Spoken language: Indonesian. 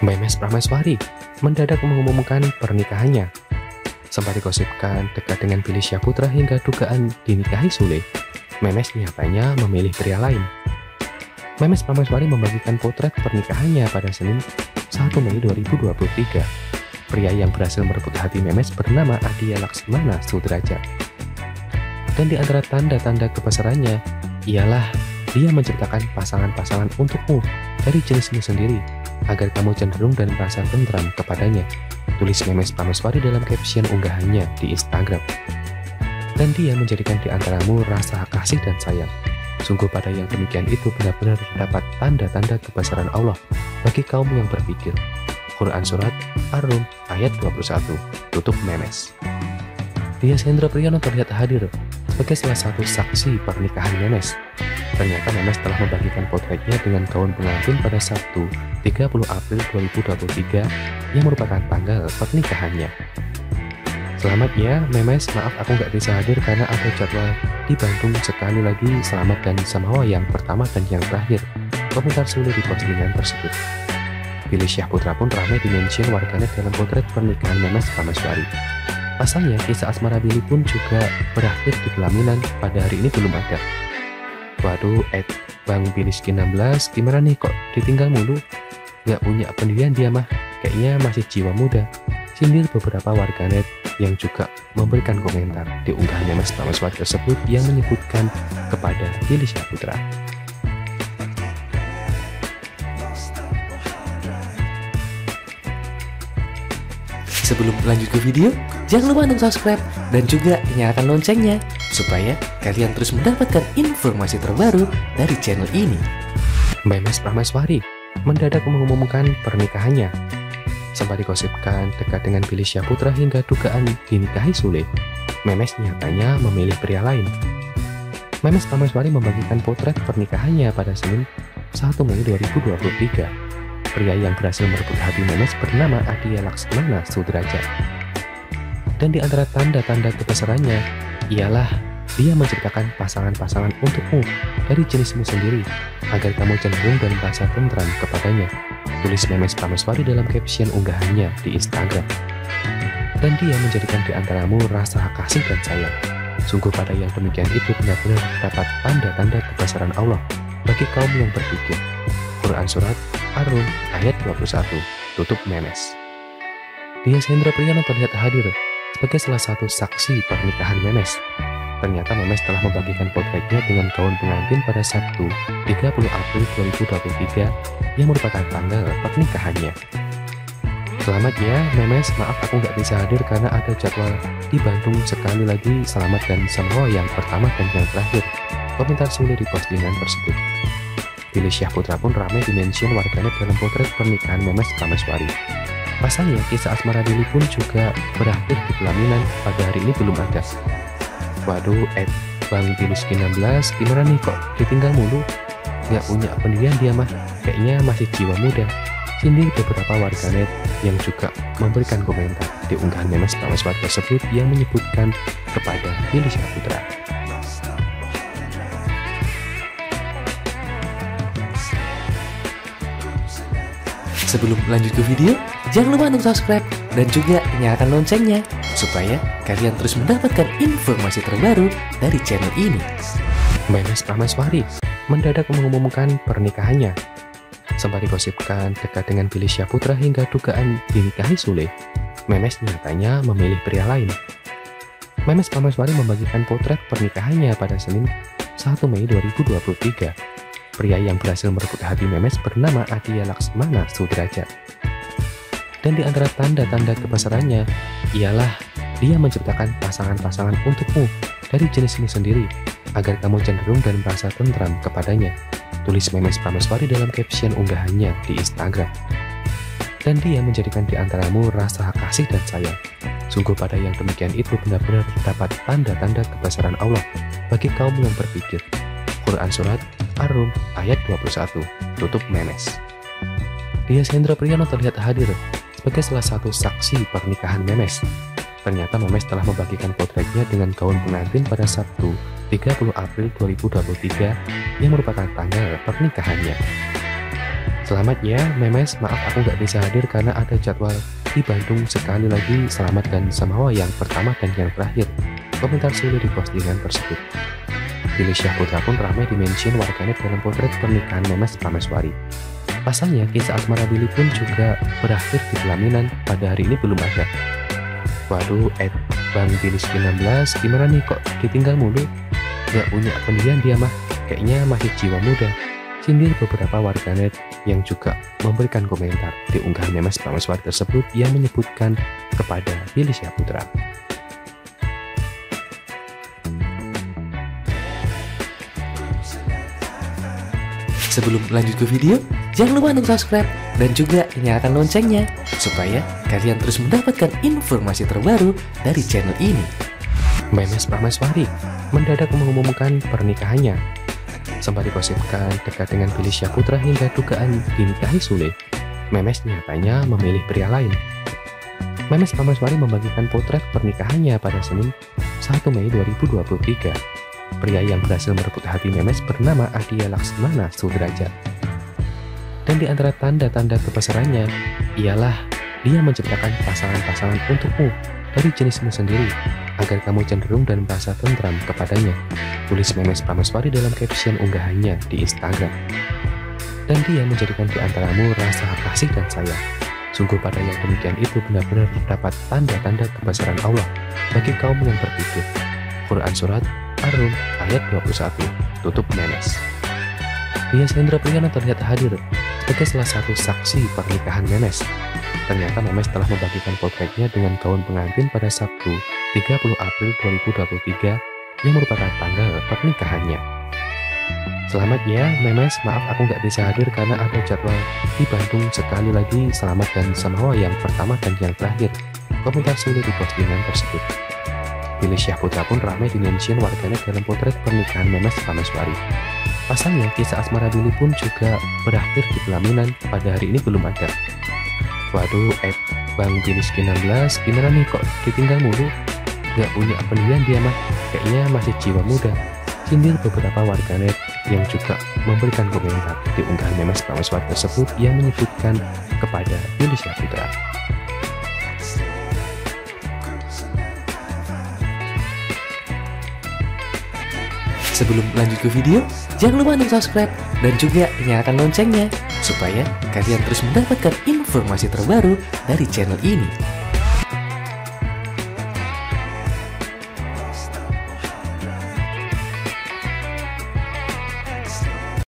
Memes Prameswari mendadak mengumumkan pernikahannya. Sempat digosipkan dekat dengan Billy Syahputra hingga dugaan dinikahi Sule, Memes nyatanya memilih pria lain. Memes Prameswari membagikan potret pernikahannya pada Senin 1 Mei 2023. Pria yang berhasil merebut hati Memes bernama Adia Laksmana Sudrajat. Dan di antara tanda-tanda kebesarannya ialah dia menciptakan pasangan-pasangan untukmu dari jenismu sendiri, agar kamu cenderung dan merasa tentram kepadanya, tulis Memes Prameswari dalam caption unggahannya di Instagram. Dan dia menjadikan di antaramu rasa kasih dan sayang. Sungguh pada yang demikian itu benar-benar terdapat tanda-tanda kebesaran Allah bagi kaum yang berpikir. Quran Surat Ar-Rum ayat 21, tutup Memes. Dias Hendra Priyono terlihat hadir sebagai salah satu saksi pernikahan Memes. Ternyata Memes telah membagikan potretnya dengan gaun pengantin pada Sabtu 30 April 2023 yang merupakan tanggal pernikahannya. Selamat ya Memes, maaf aku nggak bisa hadir karena ada jadwal di Bandung. Sekali lagi selamat dan samawa yang pertama dan yang terakhir, komentar Sule di postingan tersebut. Billy Syahputra pun ramai dimention warganet dalam potret pernikahan Memes Prameswari. Pasalnya kisah asmara Billy pun juga berakhir di pelaminan pada hari ini belum ada. Waduh, Bang Biliskin 16, gimana nih kok ditinggal mulu? Gak punya pendirian dia mah, kayaknya masih jiwa muda. Sindir beberapa warganet yang juga memberikan komentar di unggahan Memes Prameswari tersebut yang menyebutkan kepada Billy Syahputra. Sebelum lanjut ke video, jangan lupa untuk subscribe dan juga nyalakan loncengnya supaya kalian terus mendapatkan informasi terbaru dari channel ini. Memes Prameswari mendadak mengumumkan pernikahannya. Sempat digosipkan dekat dengan Billy Syahputra hingga dugaan dinikahi Sule, Memes nyatanya memilih pria lain. Memes Prameswari membagikan potret pernikahannya pada Senin 1 Mei 2023. Pria yang berhasil merebut hati Memes bernama Adia Laksmana Sudrajat. Dan di antara tanda-tanda kebesarannya ialah dia menciptakan pasangan-pasangan untukmu dari jenismu sendiri, agar kamu cenderung dan merasa tentram kepadanya, tulis Memes Prameswari dalam caption unggahannya di Instagram. Dan dia menjadikan di antaramu rasa kasih dan sayang. Sungguh pada yang demikian itu benar-benar terdapat tanda-tanda kebesaran Allah bagi kaum yang berpikir. Quran Surat Ar-Rum ayat 21, tutup Memes. Dias Hendra Priyono terlihat hadir sebagai salah satu saksi pernikahan Memes. Ternyata Memes telah membagikan potretnya dengan gaun pengantin pada Sabtu 30 April 2023 yang merupakan tanggal pernikahannya. Selamat ya Memes, maaf aku nggak bisa hadir karena ada jadwal di Bandung. Sekali lagi selamat dan samawa yang pertama dan yang terakhir, komentar Sule di postingan tersebut. Billy Syahputra pun ramai dimention warganet dalam potret pernikahan Memes Prameswari. Pasalnya kisah asmara Billy pun juga berakhir di pelaminan pada hari ini belum ada. Waduh, Bang Biliskin 16, gimana nih kok ditinggal mulu? Gak punya pendirian dia mah, kayaknya masih jiwa muda. Sindir beberapa warganet yang juga memberikan komentar di unggahan Memes Prameswari tersebut yang menyebutkan kepada Billy Syahputra. Sebelum lanjut ke video, jangan lupa untuk subscribe dan juga nyalakan loncengnya supaya kalian terus mendapatkan informasi terbaru dari channel ini. Memes Prameswari mendadak mengumumkan pernikahannya. Sempat digosipkan dekat dengan Billy Syahputra hingga dugaan dinikahi Sule, Memes nyatanya memilih pria lain. Memes Prameswari membagikan potret pernikahannya pada Senin 1 Mei 2023. Pria yang berhasil merebut hati Memes bernama Adia Laksmana Sudrajat. Dan di antara tanda-tanda kebesarannya ialah dia menciptakan pasangan-pasangan untukmu dari jenismu sendiri, agar kamu cenderung dan merasa tentram kepadanya, tulis Memes Prameswari dalam caption unggahannya di Instagram. Dan dia menjadikan di antaramu rasa kasih dan sayang. Sungguh pada yang demikian itu benar-benar terdapat tanda-tanda kebesaran Allah bagi kaum yang berpikir. Quran Surat Ar-Rum ayat 21, tutup Memes. Dias Hendra Priyono terlihat hadir sebagai salah satu saksi pernikahan Memes. Ternyata Memes telah membagikan potretnya dengan gaun pengantin pada Sabtu 30 April 2023 yang merupakan tanggal pernikahannya. Selamat ya, Memes. Maaf aku nggak bisa hadir karena ada jadwal di Bandung. Sekali lagi, selamat dan samawa yang pertama dan yang terakhir. Komentar Sule di postingan tersebut. Billy Syahputra pun ramai dimention warganet dalam potret pernikahan Memes Prameswari. Pasalnya, kisah asmara Billy pun juga berakhir di pelaminan. Pada hari ini belum ada. Waduh, Bang Billy 19, gimana nih kok ditinggal mulu? Gak punya pendidikan dia mah, kayaknya masih jiwa muda. Sindir beberapa warganet yang juga memberikan komentar di unggahan Memes Prameswari tersebut yang menyebutkan kepada Billy Syahputra. Sebelum lanjut ke video, jangan lupa untuk subscribe dan juga nyalakan loncengnya supaya kalian terus mendapatkan informasi terbaru dari channel ini. Memes Prameswari mendadak mengumumkan pernikahannya. Sempat digosipkan dekat dengan Billy Syahputra hingga dugaan dinikahi Sule, Memes nyatanya memilih pria lain. Memes Prameswari membagikan potret pernikahannya pada Senin 1 Mei 2023. Pria yang berhasil merebut hati Memes bernama Adia Laksmana Sudrajat. Dan di antara tanda-tanda kebesarannya ialah dia menciptakan pasangan-pasangan untukmu dari jenismu sendiri agar kamu cenderung dan merasa tentram kepadanya, tulis Memes Prameswari dalam caption unggahannya di Instagram. Dan dia menjadikan di antaramu rasa kasih dan sayang. Sungguh pada yang demikian itu benar-benar terdapat tanda-tanda kebesaran Allah bagi kaum yang berpikir. Quran Surat Ar-Rum ayat 21, tutup Memes. Ria Slendra Priyana terlihat hadir sebagai salah satu saksi pernikahan Memes. Ternyata Memes telah membagikan potretnya dengan gaun pengantin pada Sabtu 30 April 2023 yang merupakan tanggal pernikahannya. Selamat ya, Memes. Maaf aku nggak bisa hadir karena ada jadwal di Bandung. Sekali lagi, selamat dan samawa yang pertama dan yang terakhir. Komentar Sule di postingan tersebut. Billy Syahputra pun ramai dimention warganet dalam potret pernikahan Memes Prameswari. Pasalnya, kisah asmara Billy pun juga berakhir di pelaminan. Pada hari ini belum ada. Waduh, Bang Billy 19, gimana nih kok ditinggal mulu? Gak punya pendidikan dia mah, kayaknya masih jiwa muda. Sindir beberapa warganet yang juga memberikan komentar di unggahan Memes Prameswari tersebut yang menyebutkan kepada Billy Syahputra. Sebelum lanjut ke video, jangan lupa untuk subscribe dan juga nyalakan loncengnya supaya kalian terus mendapatkan informasi terbaru dari channel ini.